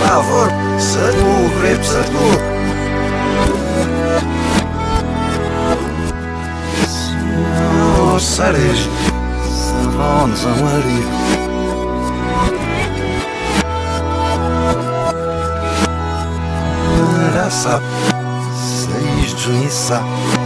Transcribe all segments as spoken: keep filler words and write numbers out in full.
Javor, sătu, grep, sătu. O sărești, să von să mări. Rasa, să-i juisa.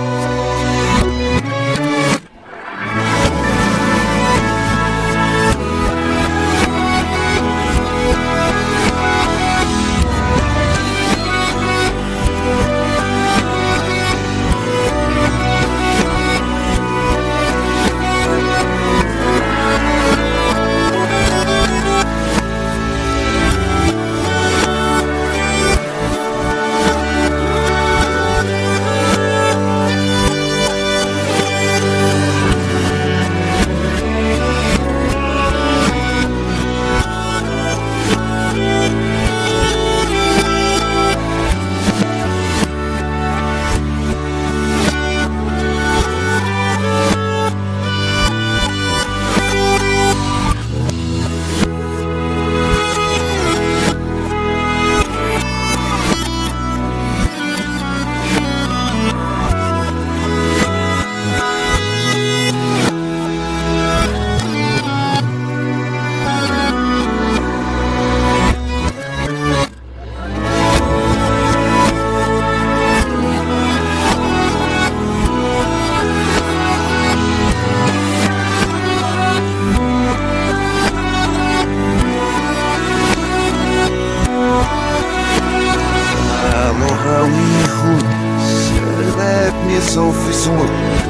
Sofri sumur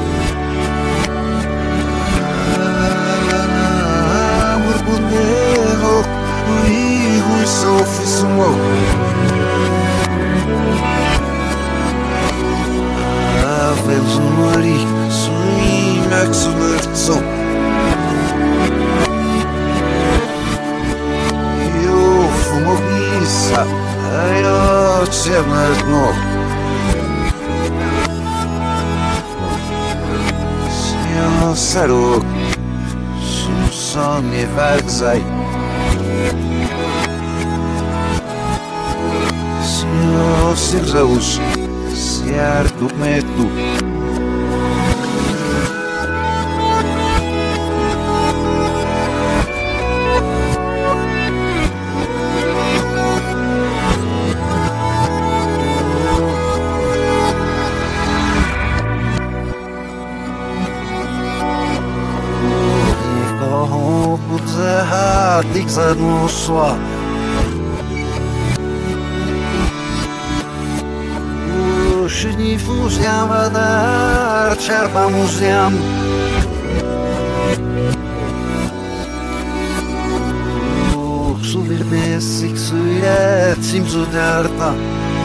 Amor boneco Ligo e sofri sumur Avelos no mari Suina que sumerção Eu fumo pizza Ai, eu te amo de novo Saruk, só me vargzaj. Senhor, se zaus, se ardu metu. Dik zadnú sva Ušni fúziam vadar Čerpam uziam Suvir besik suyet Simzu derta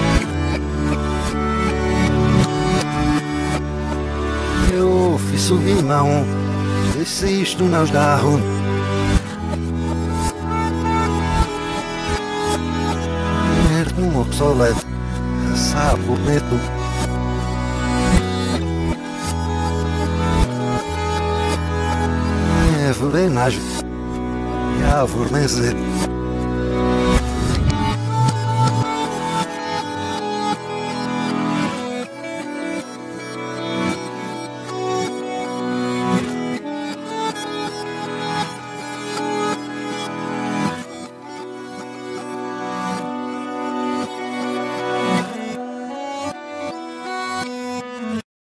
Eu fiz subir mão Desisto nos dahun Um obsoleto, sapo preto. É venagem, e a fornecer.